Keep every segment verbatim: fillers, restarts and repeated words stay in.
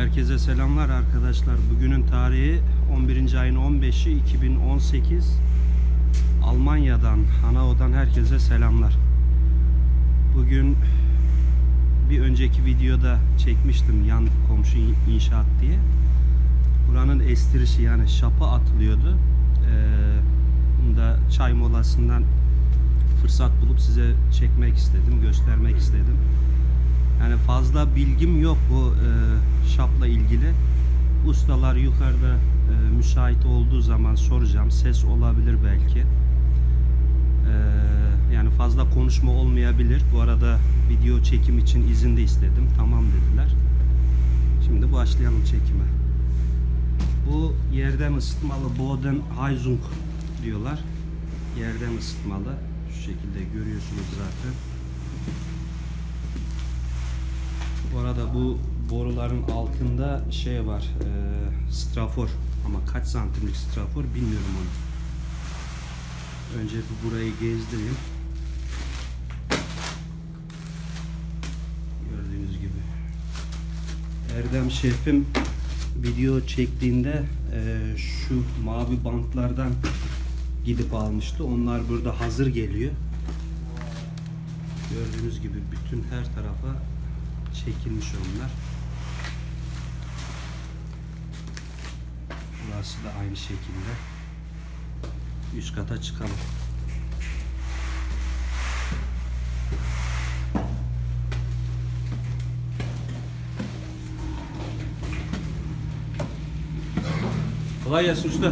Herkese selamlar arkadaşlar. Bugünün tarihi on birinci ayın on beşi iki bin on sekiz. Almanya'dan, Hanao'dan herkese selamlar. Bugün bir önceki videoda çekmiştim yan komşu inşaat diye. Buranın estirişi, yani şapa atılıyordu. Ee, bunu da çay molasından fırsat bulup size çekmek istedim, göstermek istedim. Yani fazla bilgim yok bu e, şapla ilgili. Ustalar yukarıda e, müsait olduğu zaman soracağım. Ses olabilir belki. E, yani fazla konuşma olmayabilir. Bu arada video çekim için izin de istedim. Tamam dediler. Şimdi başlayalım çekime. Bu yerden ısıtmalı Bodenheizung diyorlar. Yerden ısıtmalı. Şu şekilde görüyorsunuz zaten. Bu arada bu boruların altında şey var, e, strafor, ama kaç santimlik strafor bilmiyorum onu. Önce bir burayı gezdireyim. Gördüğünüz gibi Erdem şefim video çektiğinde e, şu mavi bantlardan gidip almıştı. Onlar burada hazır geliyor. Gördüğünüz gibi bütün her tarafa çekilmiş onlar. Burası da aynı şekilde. Üst kata çıkalım. Kolay gelsin usta.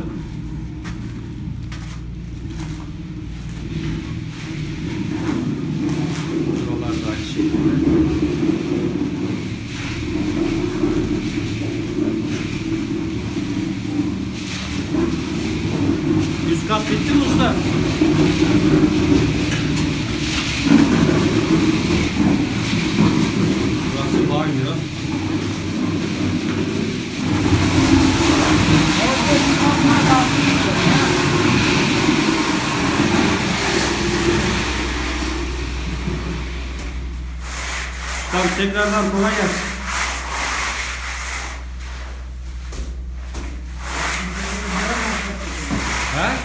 Buralar da aynı şekilde. Üst kat bitti mi usta? Burası banyo. Tamam, tekrardan kolay gelsin. Ha?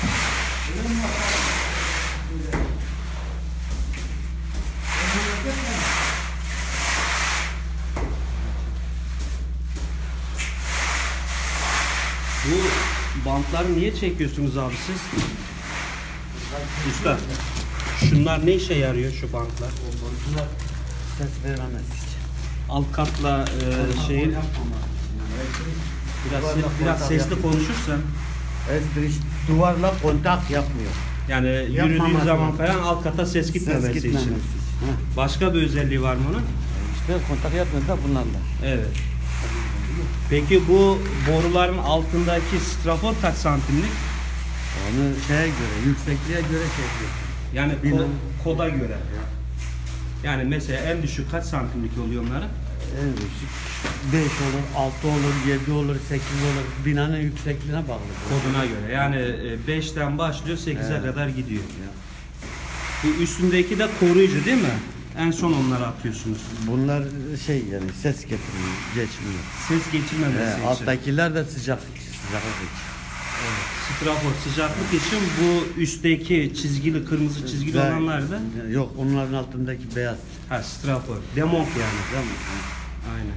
Bu bantları niye çekiyorsunuz abi siz? Usta, şunlar ne işe yarıyor, şu bantlar? Bunlar ses veremez hiç. Alt katla e, şeyin biraz, biraz sesli konuşursan. Espriş duvarla kontak yapmıyor. Yani yürüdüğün zaman falan alt kata ses gitmemesi, ses gitmemesi için. için. Başka bir özelliği var mı onun? İşte kontak yapmıyor da bunlarla. Evet. Peki bu boruların altındaki strafor kaç santimlik? Onu şeye göre, yüksekliğe göre çekiyor. Yani ko Bilmem. koda göre. Yani mesela en düşük kaç santimlik oluyor onların? En düşük beş olur, altı olur, yedi olur, sekiz olur. Binanın yüksekliğine bağlı. Koduna göre. Yani beşten başlıyor, sekize Evet. kadar gidiyor. Bu üstündeki de koruyucu değil mi? En son onları atıyorsunuz. Bunlar şey yani ses getirmiyor, geçmiyor. Ses geçirmemesi Ee, için. alttakiler de sıcak, sıcaklık için. Evet. Strafor sıcaklık için, bu üstteki çizgili, kırmızı çizgili Ve- olanlar da Yok, onların altındaki beyaz. ha, strafor. Demonk yani. Değil mi? Aynen.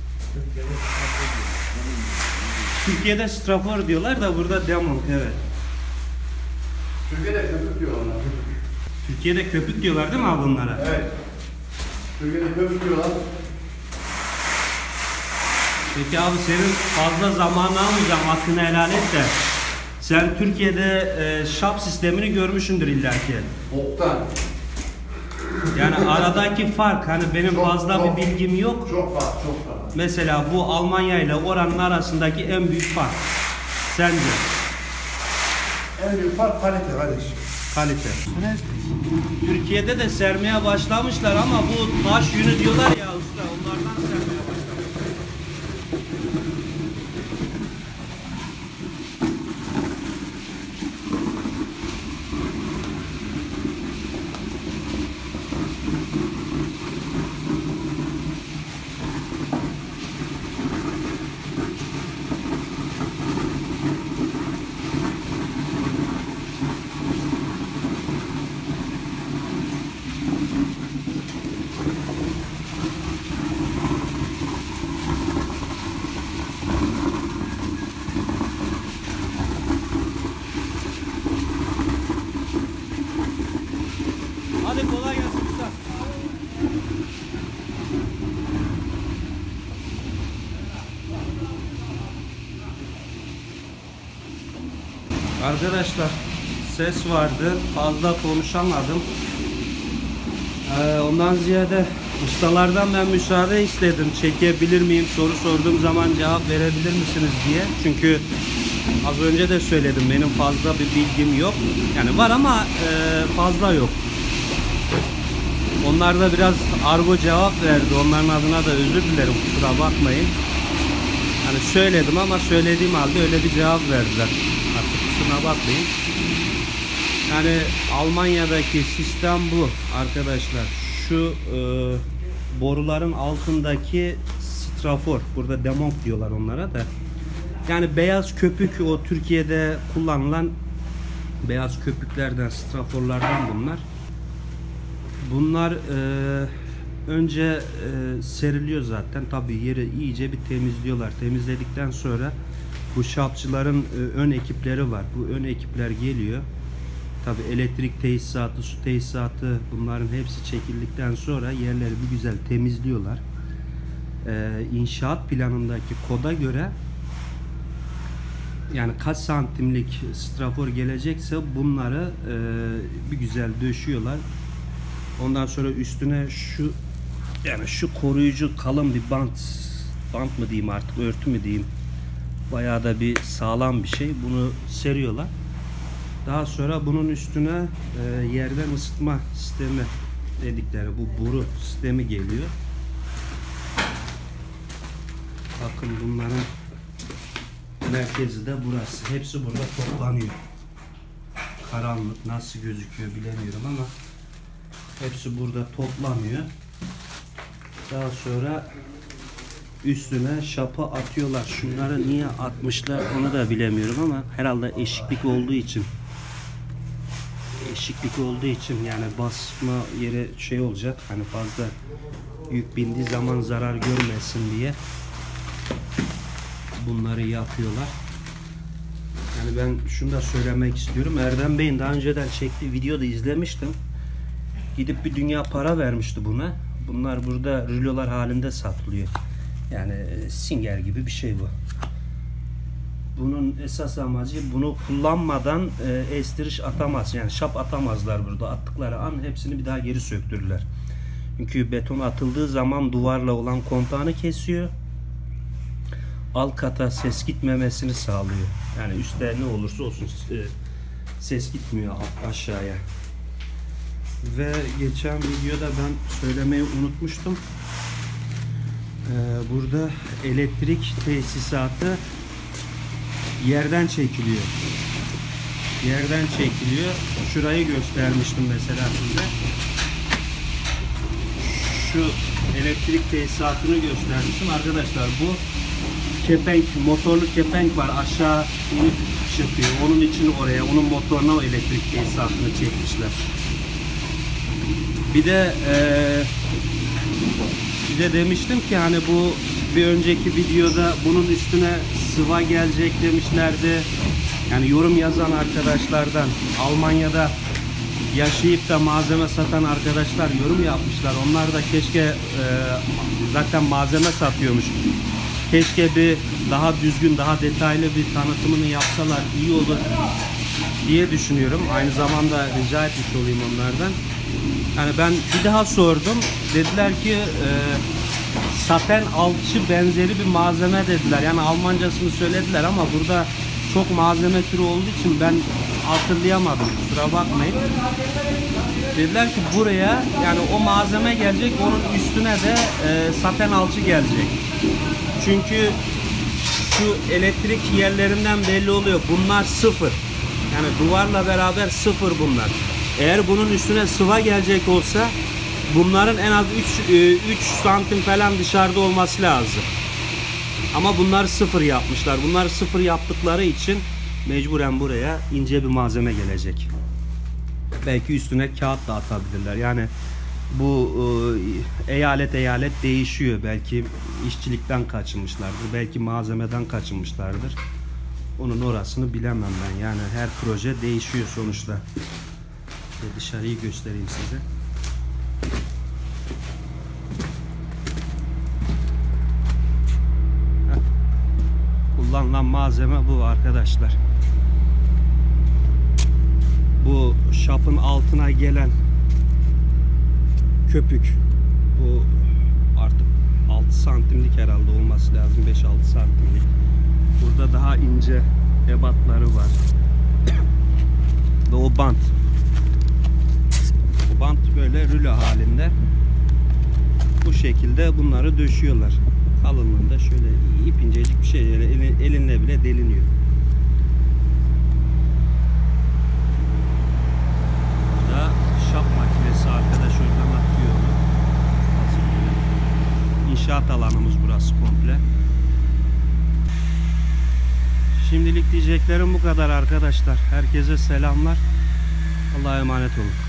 Türkiye'de strafor diyorlar da burada demonk, evet. Türkiye'de köpük diyor onlar. Türkiye'de köpük diyorlar değil mi abi bunlara? Evet. Türkiye'de köpük diyorlar. Peki abi, senin fazla zamanını almayacağım, hakkını helal et de. Sen Türkiye'de e, şap sistemini görmüşsündür illaki. Boktan. Yani aradaki fark, hani benim Çok, fazla çok. bir bilgim yok. Çok var, çok var. Mesela bu Almanya ile oranın arasındaki en büyük fark sence? En büyük fark kalite kardeş. Kalite. Türkiye'de de sermeye başlamışlar ama bu taş yünü diyorlar ya usta, onlardan sermeye başlamışlar. Hadi kolay gelsin usta. Arkadaşlar ses vardı. Fazla konuşamadım. Ee, ondan ziyade ustalardan ben müsaade istedim. Çekebilir miyim? Soru sorduğum zaman cevap verebilir misiniz diye. Çünkü az önce de söyledim. Benim fazla bir bilgim yok. Yani var ama e, fazla yok. Onlar da biraz argo cevap verdi. Onların adına da özür dilerim. Kusura bakmayın. Yani söyledim ama söylediğim halde öyle bir cevap verdiler. Artık kusura bakmayın. Yani Almanya'daki sistem bu arkadaşlar. Şu e, boruların altındaki strafor. Burada demonk diyorlar onlara da. Yani beyaz köpük, o Türkiye'de kullanılan beyaz köpüklerden, straforlardan bunlar. Bunlar e, önce e, seriliyor zaten. Tabii yeri iyice bir temizliyorlar. Temizledikten sonra bu şapçıların e, ön ekipleri var. Bu ön ekipler geliyor. Tabii elektrik tesisatı, su tesisatı, bunların hepsi çekildikten sonra yerleri bir güzel temizliyorlar. E, inşaat planındaki koda göre yani kaç santimlik strafor gelecekse bunları e, bir güzel döşüyorlar. Ondan sonra üstüne şu yani şu koruyucu kalın bir bant bant mı diyeyim artık, örtü mü diyeyim, bayağı da bir sağlam bir şey. Bunu seriyorlar. Daha sonra bunun üstüne e, yerden ısıtma sistemi dedikleri bu boru sistemi geliyor. Bakın bunların merkezi de burası. Hepsi burada toplanıyor. Karanlık nasıl gözüküyor bilemiyorum ama hepsi burada toplanıyor. Daha sonra üstüne şapa atıyorlar. Şunları niye atmışlar onu da bilemiyorum ama herhalde eşiklik olduğu için. Eşiklik olduğu için yani basma yeri şey olacak. Hani fazla yük bindiği zaman zarar görmesin diye bunları yapıyorlar. Yani ben şunu da söylemek istiyorum. Erdem Bey'in daha önceden çektiği videoda izlemiştim. Gidip bir dünya para vermişti buna. Bunlar burada rulolar halinde satılıyor. Yani Singer gibi bir şey bu. Bunun esas amacı bunu kullanmadan e, estiriş atamaz. Yani şap atamazlar burada. Attıkları an hepsini bir daha geri söktürürler. Çünkü beton atıldığı zaman duvarla olan kontağını kesiyor. Alt kata ses gitmemesini sağlıyor. Yani üstte ne olursa olsun e, ses gitmiyor aşağıya. Ve geçen videoda ben söylemeyi unutmuştum. Ee, burada elektrik tesisatı yerden çekiliyor. Yerden çekiliyor. Şurayı göstermiştim mesela size. Şu elektrik tesisatını göstermiştim. Arkadaşlar bu kepenk, motorlu kepenk var. Aşağı inip çıkıyor. Onun için oraya, onun motoruna o elektrik tesisatını çekmişler. Bir de ee, bir de demiştim ki hani bu bir önceki videoda bunun üstüne sıva gelecek demişlerdi. Yani yorum yazan arkadaşlardan, Almanya'da yaşayıp da malzeme satan arkadaşlar yorum yapmışlar. Onlar da keşke e, zaten malzeme satıyormuş. Keşke bir daha düzgün, daha detaylı bir tanıtımını yapsalar iyi olur diye düşünüyorum. Aynı zamanda rica etmiş olayım onlardan. Yani ben bir daha sordum. Dediler ki e, saten alçı benzeri bir malzeme dediler. Yani Almancasını söylediler ama burada çok malzeme türü olduğu için ben hatırlayamadım. Kusura bakmayın. Dediler ki buraya yani o malzeme gelecek, onun üstüne de e, saten alçı gelecek. Çünkü şu elektrik yerlerinden belli oluyor. Bunlar sıfır. Yani duvarla beraber sıfır bunlar. Eğer bunun üstüne sıva gelecek olsa bunların en az üç santim falan dışarıda olması lazım. Ama bunlar sıfır yapmışlar. Bunlar sıfır yaptıkları için mecburen buraya ince bir malzeme gelecek. Belki üstüne kağıt da atabilirler. Yani bu e, eyalet eyalet değişiyor. Belki işçilikten kaçınmışlardır. Belki malzemeden kaçınmışlardır. Onun orasını bilemem ben. Yani her proje değişiyor sonuçta. Dışarıyı göstereyim size. Heh. Kullanılan malzeme bu arkadaşlar. Bu şapın altına gelen köpük, bu artık altı santimlik herhalde olması lazım, beş altı santimlik. Burada daha ince ebatları var. Ve o bant. O bant böyle rulo halinde. Bu şekilde bunları döşüyorlar. Kalınlığında şöyle ip incecik bir şey, yani elin, elinle bile deliniyor. Bu da şap makinesi, arkadaş oradan atıyor onu. İnşaat alanımız burası komple. Şimdilik diyeceklerim bu kadar arkadaşlar. Herkese selamlar. Allah'a emanet olun.